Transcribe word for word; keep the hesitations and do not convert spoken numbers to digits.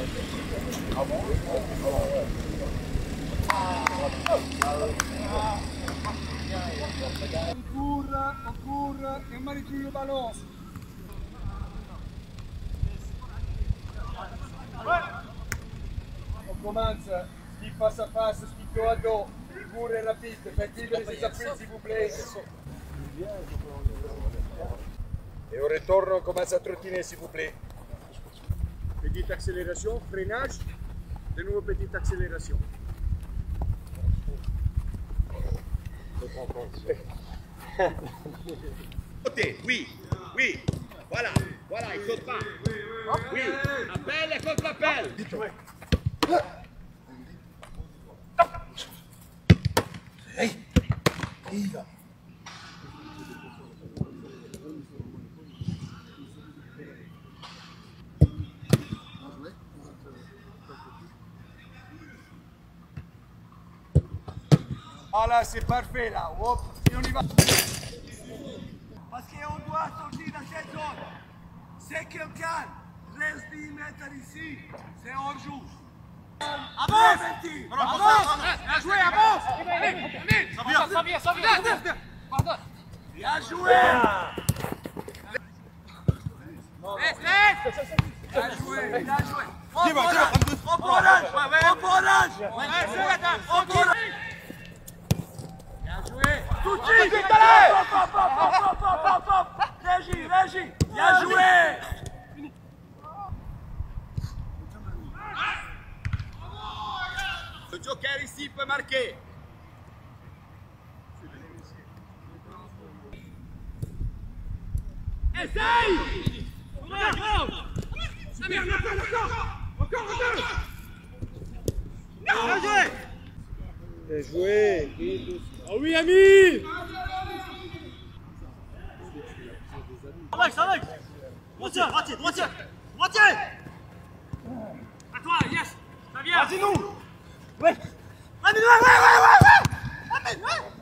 On court, on court, et on manipule le ballon. On commence, speed face à face, speed dos à dos, court et rapide, faites libérer ses appuis s'il vous plaît. Et au retour, on commence à trottiner s'il vous plaît. Petite accélération, freinage, de nouveau petite accélération. Côté, oui, oui, voilà, voilà, il saute pas. Oui, appelle et contre l'appel. Hey, il va. Ah là, c'est parfait là, hop, et on y va. Parce qu'on doit sortir de cette zone. C'est quelqu'un reste dix mètres ici, c'est hors-jeu. Avance! Avance! Jouez, avance! Ça vient, ça vient, ça vient! Pardon! Bien joué! Bien joué, bien joué! Hop orange! Hop orange! Hop orange! Hop orange! Bien joué! Tout de suite! Hop, hop, hop, hop, hop, hop, hop! Régie, régie! Bien joué! Le joker ici peut marquer. Essaye! C'est bien, encore, encore! Encore un deux! Bien joué! Bien joué! Ah oui, ami! Ça va, ça va! Droitier, droitier, droitier! Droitier! À toi, yes! Ça vient! Vas-y, nous! Ouais! Allez, ouais, ouais, ouais, ouais! Allez, ouais!